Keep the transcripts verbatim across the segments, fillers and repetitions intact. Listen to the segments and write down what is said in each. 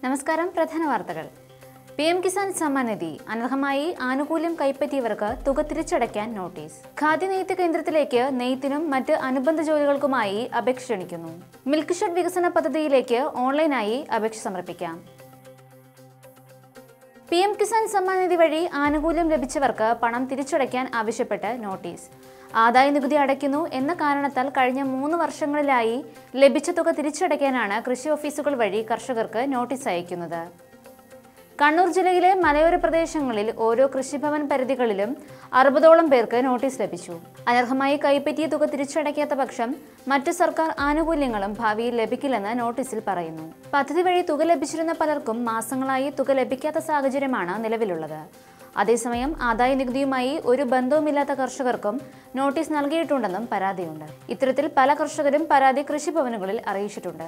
നമസ്കാരം. പ്രധാന വാർത്തകൾ. പി എം കിസാൻ സമ്മാൻ നിധി അനർഹമായി ആനുകൂല്യം കൈപ്പറ്റിയവർക്ക് തുക തിരിച്ചടയ്ക്കാൻ നോട്ടീസ്. ഖാദി നെയ്ത്ത് കേന്ദ്രത്തിലേക്ക് നെയ്ത്തിനും മറ്റ് അനുബന്ധ ജോലികൾക്കുമായി അപേക്ഷ ക്ഷണിക്കുന്നു. മിൽക്ക് ഷെഡ് വികസന പദ്ധതിയിലേക്ക് ഓൺലൈനായി അപേക്ഷ സമർപ്പിക്കാം. പി എം കിസാൻ സമ്മാൻ നിധി വഴി ആനുകൂല്യം ലഭിച്ചവർക്ക് പണം തിരിച്ചടയ്ക്കാൻ ആവശ്യപ്പെട്ട് നോട്ടീസ്. ആദായ നികുതി അടയ്ക്കുന്നു എന്ന കാരണത്താൽ കഴിഞ്ഞ മൂന്ന് വർഷങ്ങളിലായി ലഭിച്ച തുക തിരിച്ചടയ്ക്കാനാണ് കൃഷി ഓഫീസുകൾ വഴി കർഷകർക്ക് നോട്ടീസ് അയക്കുന്നത്. കണ്ണൂർ ജില്ലയിലെ മലയോര പ്രദേശങ്ങളിൽ ഓരോ കൃഷിഭവൻ പരിധികളിലും അറുപതോളം പേർക്ക് നോട്ടീസ് ലഭിച്ചു. അനർഹമായി കൈപ്പറ്റിയ തുക തിരിച്ചടയ്ക്കാത്ത പക്ഷം മറ്റു സർക്കാർ ആനുകൂല്യങ്ങളും ഭാവിയിൽ ലഭിക്കില്ലെന്ന് നോട്ടീസിൽ പറയുന്നു. പദ്ധതി വഴി തുക ലഭിച്ചിരുന്ന പലർക്കും മാസങ്ങളായി തുക ലഭിക്കാത്ത സാഹചര്യമാണ് നിലവിലുള്ളത്. അതേസമയം ആദായ നികുതിയുമായി ഒരു ബന്ധവുമില്ലാത്ത കർഷകർക്കും നോട്ടീസ് നൽകിയിട്ടുണ്ടെന്നും പരാതിയുണ്ട്. ഇത്തരത്തിൽ പല കർഷകരും പരാതി കൃഷിഭവനുകളിൽ അറിയിച്ചിട്ടുണ്ട്.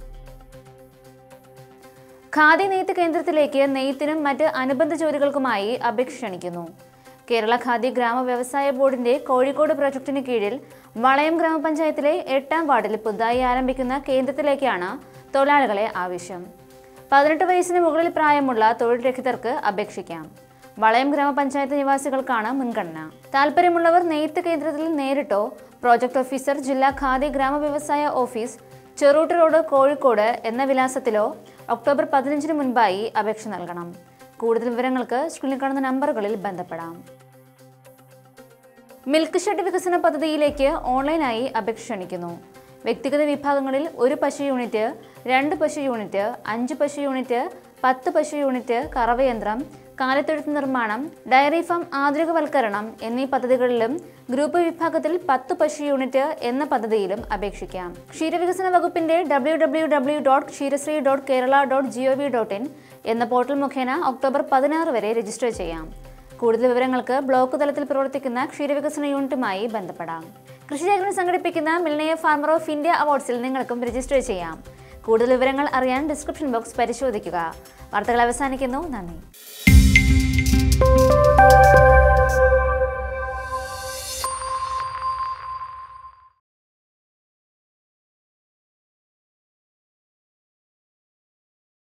ഖാദി നെയ്ത്ത് കേന്ദ്രത്തിലേക്ക് നെയ്ത്തിനും മറ്റ് അനുബന്ധ ജോലികൾക്കുമായി അപേക്ഷ ക്ഷണിക്കുന്നു. കേരള ഖാദി ഗ്രാമ വ്യവസായ ബോർഡിന്റെ കോഴിക്കോട് പ്രൊജക്ടിന് കീഴിൽ വളയം ഗ്രാമപഞ്ചായത്തിലെ എട്ടാം വാർഡിൽ പുതുതായി ആരംഭിക്കുന്ന കേന്ദ്രത്തിലേക്കാണ് തൊഴിലാളികളെ ആവശ്യം. പതിനെട്ട് വയസ്സിന് മുകളിൽ പ്രായമുള്ള തൊഴിൽ രഹിതർക്ക് അപേക്ഷിക്കാം. വളയം ഗ്രാമപഞ്ചായത്ത് നിവാസികൾക്കാണ് മുൻഗണന. താൽപ്പര്യമുള്ളവർ നെയ്ത്ത് കേന്ദ്രത്തിൽ നേരിട്ടോ പ്രോജക്ട് ഓഫീസർ ജില്ലാ ഖാദി ഗ്രാമ വ്യവസായ ഓഫീസ് ചെറൂട്ട് റോഡ് കോഴിക്കോട് എന്ന വിലാസത്തിലോ ഒക്ടോബർ പതിനഞ്ചിന് മുൻപായി അപേക്ഷ നൽകണം. കൂടുതൽ വിവരങ്ങൾക്ക് സ്ക്രീനിൽ കാണുന്ന നമ്പറുകളിൽ ബന്ധപ്പെടാം. മിൽക്ക് ഷെഡ് വികസന പദ്ധതിയിലേക്ക് ഓൺലൈനായി അപേക്ഷ ക്ഷണിക്കുന്നു. വ്യക്തിഗത വിഭാഗങ്ങളിൽ ഒരു പശു യൂണിറ്റ്, രണ്ട് പശു യൂണിറ്റ്, അഞ്ച് പശു യൂണിറ്റ്, പത്ത് പശു യൂണിറ്റ്, കറവയന്ത്രം, കാലിത്തൊഴുത്ത് നിർമ്മാണം, ഡയറി ഫാം ആധുനികവൽക്കരണം എന്നീ പദ്ധതികളിലും ഗ്രൂപ്പ് വിഭാഗത്തിൽ പത്ത് പശു യൂണിറ്റ് എന്ന പദ്ധതിയിലും അപേക്ഷിക്കാം. ക്ഷീരവികസന വകുപ്പിന്റെ W W W dot Ksheerasree dot Kerala dot G O V dot in എന്ന പോർട്ടൽ മുഖേന ഒക്ടോബർ പതിനാറ് വരെ രജിസ്റ്റർ ചെയ്യാം. കൂടുതൽ വിവരങ്ങൾക്ക് ബ്ലോക്ക് തലത്തിൽ പ്രവർത്തിക്കുന്ന ക്ഷീരവികസന യൂണിറ്റുമായി ബന്ധപ്പെടാം. കൃഷിലേഖനം സംഘടിപ്പിക്കുന്ന മിൽനയ ഫാർമർ ഓഫ് ഇന്ത്യ അവാർഡ്സിൽ നിങ്ങൾക്കും രജിസ്റ്റർ ചെയ്യാം. കൂടുതൽ വിവരങ്ങൾ അറിയാൻ ഡിസ്ക്രിപ്ഷൻ ബോക്സ് പരിശോധിക്കുക. വാർത്തകൾ അവസാനിക്കുന്നു. നന്ദി.